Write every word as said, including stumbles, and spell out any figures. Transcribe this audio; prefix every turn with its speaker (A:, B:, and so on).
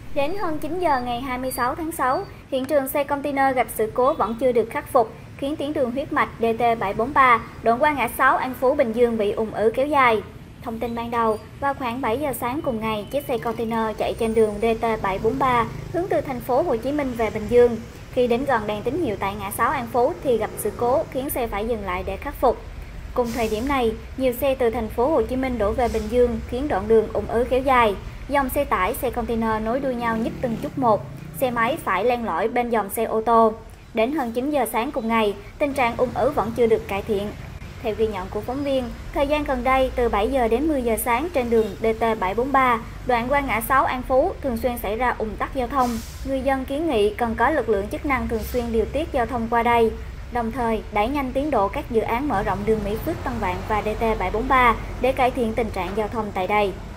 A: Đến hơn chín giờ ngày hai mươi sáu tháng sáu, hiện trường xe container gặp sự cố vẫn chưa được khắc phục, khiến tuyến đường huyết mạch D T bảy bốn ba đoạn qua ngã sáu An Phú Bình Dương bị ùn ứ kéo dài. Thông tin ban đầu, vào khoảng bảy giờ sáng cùng ngày, chiếc xe container chạy trên đường D T bảy bốn ba hướng từ thành phố Hồ Chí Minh về Bình Dương. Khi đến gần đèn tín hiệu tại ngã sáu An Phú thì gặp sự cố khiến xe phải dừng lại để khắc phục. Cùng thời điểm này, nhiều xe từ thành phố Hồ Chí Minh đổ về Bình Dương khiến đoạn đường ùn ứ kéo dài. Dòng xe tải, xe container nối đuôi nhau nhích từng chút một, xe máy phải len lỏi bên dòng xe ô tô. Đến hơn chín giờ sáng cùng ngày, tình trạng ùn ứ vẫn chưa được cải thiện. Theo ghi nhận của phóng viên, thời gian gần đây từ bảy giờ đến mười giờ sáng trên đường D T bảy bốn ba, đoạn qua ngã sáu An Phú thường xuyên xảy ra ùn tắc giao thông. Người dân kiến nghị cần có lực lượng chức năng thường xuyên điều tiết giao thông qua đây, đồng thời đẩy nhanh tiến độ các dự án mở rộng đường Mỹ Phước Tân Vạn và D T bảy bốn ba để cải thiện tình trạng giao thông tại đây.